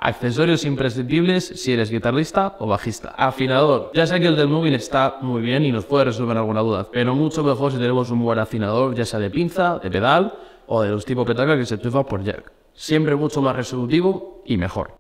Accesorios imprescindibles si eres guitarrista o bajista. Afinador. Ya sé que el del móvil está muy bien y nos puede resolver alguna duda, pero mucho mejor si tenemos un buen afinador, ya sea de pinza, de pedal o de los tipo petaca que se enchufan por jack. Siempre mucho más resolutivo y mejor.